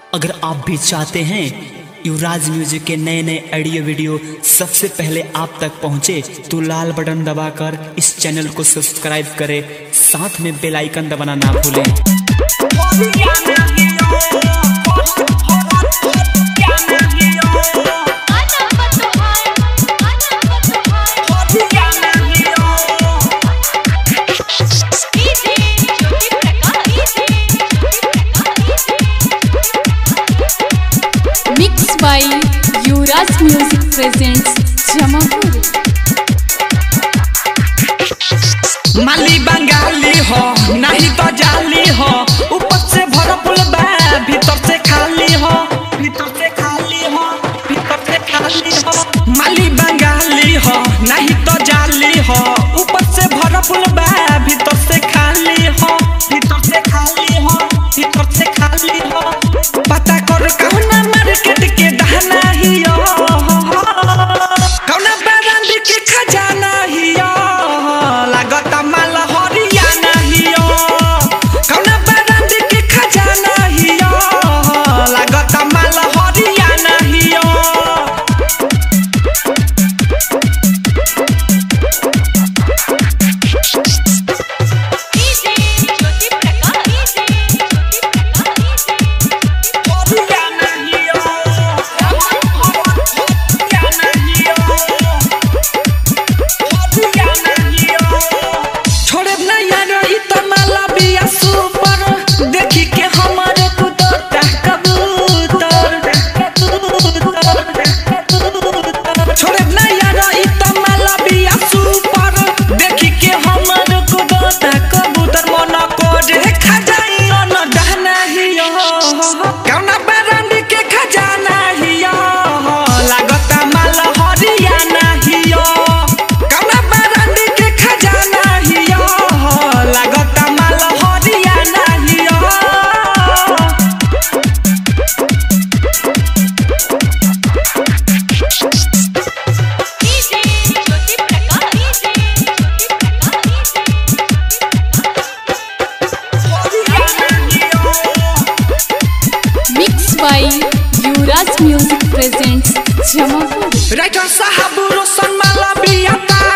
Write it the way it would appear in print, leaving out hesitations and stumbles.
अगर आप भी चाहते हैं युवराज म्यूजिक के नए नए ऑडियो वीडियो सबसे पहले आप तक पहुंचे तो लाल बटन दबाकर इस चैनल को सब्सक्राइब करें, साथ में बेल आइकन दबाना ना भूलें। Mixed by Yuvraj music presents Jamapur. माली बंगाली हो नहीं तो जाली हो, ऊपर से भरपूर बा भीतर से खाली हो, भीतर से खाली हो, भीतर से खाली हो। माली बंगाली हो नहीं तो जाली हो, ऊपर से भरपूर बा भीतर से खाली हो, भीतर से खाली हो, भीतर से खाली हो। पता कर कहना मार्केट के दहना ही हो, कौना ब्रांड के खजाना ही हो, लागत माल हरियाणा ही हो, कौना ब्रांड के खजाना ही हो, लागत माल हरियाणा ही हो। by Yuvraj music presents Jamapur. Writer साहब रोशन माला बियाता